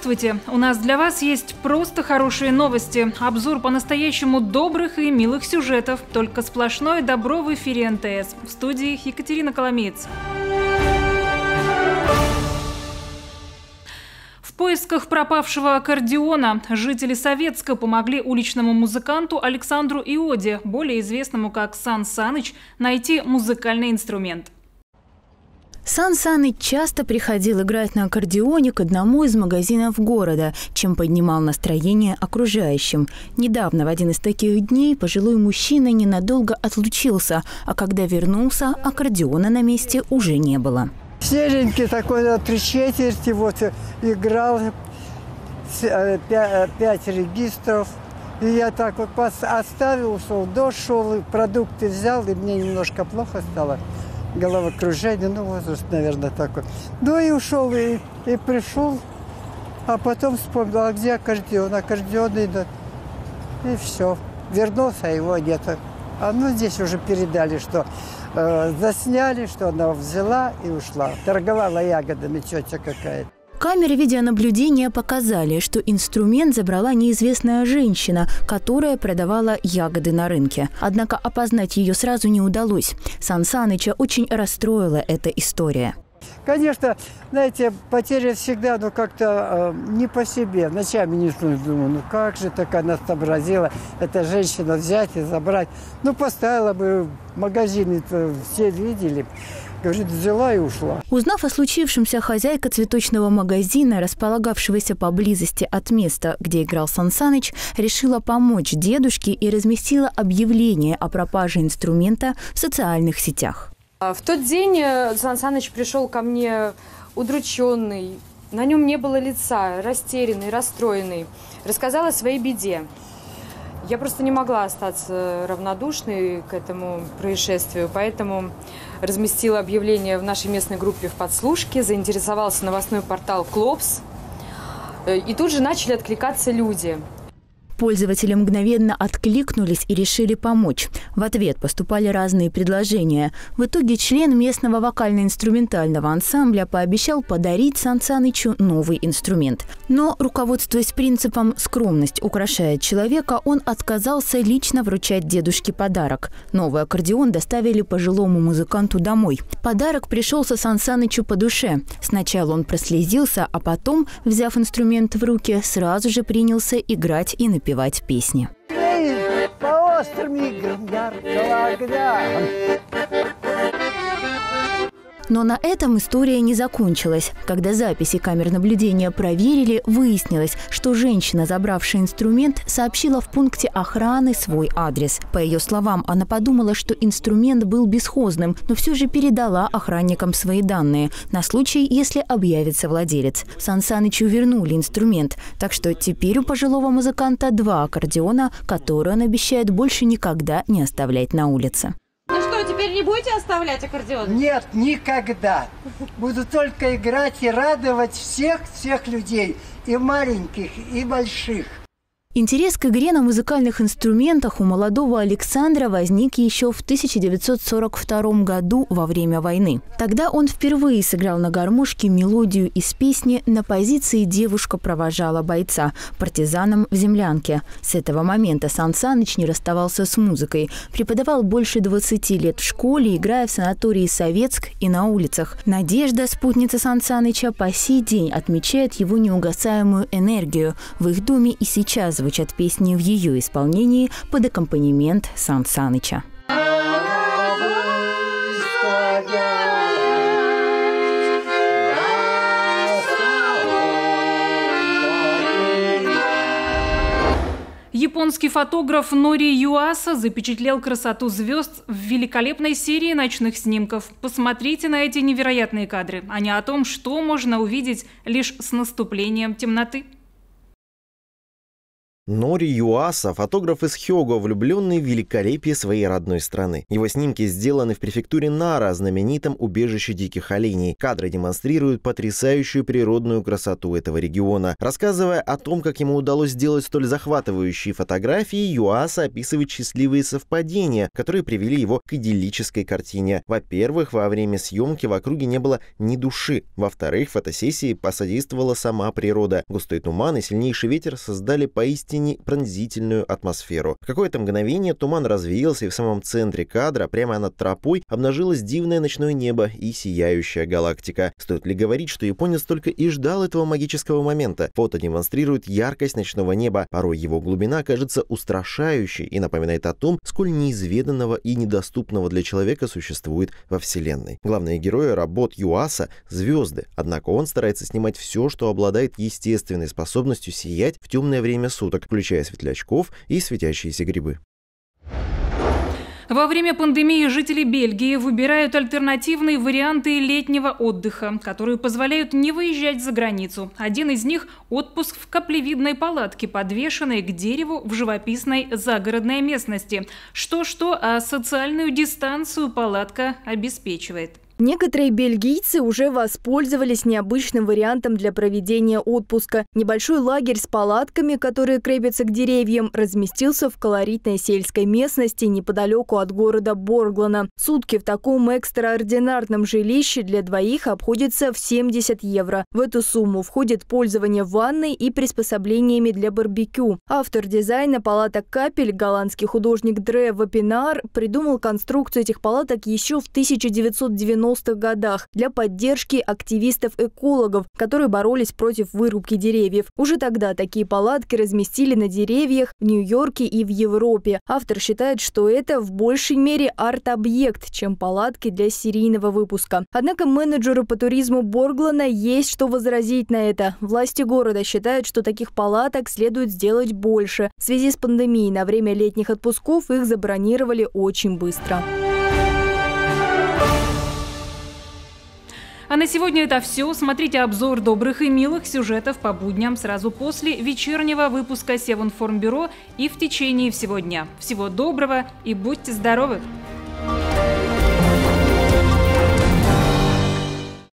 Здравствуйте! У нас для вас есть просто хорошие новости. Обзор по-настоящему добрых и милых сюжетов. Только сплошное добро в эфире НТС. В студии Екатерина Коломеец. В поисках пропавшего аккордеона жители Советска помогли уличному музыканту Александру Иоде, более известному как Сан Саныч, найти музыкальный инструмент. Сан Саныч часто приходил играть на аккордеоне к одному из магазинов города, чем поднимал настроение окружающим. Недавно, в один из таких дней, пожилой мужчина ненадолго отлучился, а когда вернулся, аккордеона на месте уже не было. Серенький такой, 3/4, вот, играл 5 регистров. И я так вот оставил, ушел, дождь шел, продукты взял, и мне немножко плохо стало. Головокружение, возраст, наверное, такой. Ну и ушел, и пришел, а потом вспомнил, а где аккордеон? Аккордеон идет. И все. Вернулся, а его нет. Здесь уже передали, что засняли, что она взяла и ушла. Торговала ягодами тетя какая-то. Камеры видеонаблюдения показали, что инструмент забрала неизвестная женщина, которая продавала ягоды на рынке. Однако опознать ее сразу не удалось. Сан Саныча очень расстроила эта история. Конечно, знаете, потеря всегда, как-то не по себе. Ночами не думаю, как же так она сообразила, эта женщина взять и забрать. Поставила бы в магазине, все видели. Говорит, взяла и ушла. Узнав о случившемся, хозяйка цветочного магазина, располагавшегося поблизости от места, где играл Сан Саныч, решила помочь дедушке и разместила объявление о пропаже инструмента в социальных сетях. В тот день Сан Саныч пришел ко мне удрученный, на нем не было лица, растерянный, расстроенный. Рассказал о своей беде. Я просто не могла остаться равнодушной к этому происшествию, поэтому разместила объявление в нашей местной группе в подслушке, заинтересовался новостной портал «Клопс», и тут же начали откликаться люди. Пользователи мгновенно откликнулись и решили помочь. В ответ поступали разные предложения. В итоге член местного вокально-инструментального ансамбля пообещал подарить Сан Санычу новый инструмент. Но, руководствуясь принципом «скромность украшает человека», он отказался лично вручать дедушке подарок. Новый аккордеон доставили пожилому музыканту домой. Подарок пришелся Сан Санычу по душе. Сначала он прослезился, а потом, взяв инструмент в руки, сразу же принялся играть и напевать песни. По острым играм яркого огня. Но на этом история не закончилась. Когда записи камер наблюдения проверили, выяснилось, что женщина, забравшая инструмент, сообщила в пункте охраны свой адрес. По ее словам, она подумала, что инструмент был бесхозным, но все же передала охранникам свои данные на случай, если объявится владелец. Сан Санычу вернули инструмент, так что теперь у пожилого музыканта 2 аккордеона, которые он обещает больше никогда не оставлять на улице. Ну что, теперь не будете оставлять аккордеон? Нет, никогда. Буду только играть и радовать всех людей, и маленьких, и больших. Интерес к игре на музыкальных инструментах у молодого Александра возник еще в 1942 году во время войны. Тогда он впервые сыграл на гармошке мелодию из песни «На позиции девушка провожала бойца» партизаном в землянке. С этого момента Сан Саныч не расставался с музыкой. Преподавал больше 20 лет в школе, играя в санатории Советск и на улицах. Надежда, спутница Сан Саныча, по сей день отмечает его неугасаемую энергию. В их доме и сейчас звучат песни в ее исполнении под аккомпанемент Сан Саныча. Японский фотограф Нори Юаса запечатлел красоту звезд в великолепной серии ночных снимков. Посмотрите на эти невероятные кадры. Они о том, что можно увидеть лишь с наступлением темноты. Нори Юаса – фотограф из Хёго, влюбленный в великолепие своей родной страны. Его снимки сделаны в префектуре Нара, знаменитом убежище диких оленей. Кадры демонстрируют потрясающую природную красоту этого региона. Рассказывая о том, как ему удалось сделать столь захватывающие фотографии, Юаса описывает счастливые совпадения, которые привели его к идиллической картине. Во-первых, во время съемки в округе не было ни души. Во-вторых, фотосессии посодействовала сама природа. Густой туман и сильнейший ветер создали поистине пронзительную атмосферу. В какое-то мгновение туман развеялся, и в самом центре кадра, прямо над тропой, обнажилось дивное ночное небо и сияющая галактика. Стоит ли говорить, что японец только и ждал этого магического момента? Фото демонстрирует яркость ночного неба, порой его глубина кажется устрашающей и напоминает о том, сколь неизведанного и недоступного для человека существует во Вселенной. Главные герои работ Юаса — звезды, однако он старается снимать все, что обладает естественной способностью сиять в темное время суток, включая светлячков и светящиеся грибы. Во время пандемии жители Бельгии выбирают альтернативные варианты летнего отдыха, которые позволяют не выезжать за границу. Один из них – отпуск в каплевидной палатке, подвешенной к дереву в живописной загородной местности. Что-что, а социальную дистанцию палатка обеспечивает. Некоторые бельгийцы уже воспользовались необычным вариантом для проведения отпуска. Небольшой лагерь с палатками, которые крепятся к деревьям, разместился в колоритной сельской местности неподалеку от города Борглана. Сутки в таком экстраординарном жилище для двоих обходятся в 70 евро. В эту сумму входит пользование ванной и приспособлениями для барбекю. Автор дизайна палаток капель, голландский художник Дре Вапинар, придумал конструкцию этих палаток еще в 1990-х годах для поддержки активистов-экологов, которые боролись против вырубки деревьев. Уже тогда такие палатки разместили на деревьях в Нью-Йорке и в Европе. Автор считает, что это в большей мере арт-объект, чем палатки для серийного выпуска. Однако менеджеру по туризму Борглана есть что возразить на это. Власти города считают, что таких палаток следует сделать больше. В связи с пандемией на время летних отпусков их забронировали очень быстро. А на сегодня это все. Смотрите обзор добрых и милых сюжетов по будням сразу после вечернего выпуска Севинформбюро и в течение всего дня. Всего доброго и будьте здоровы!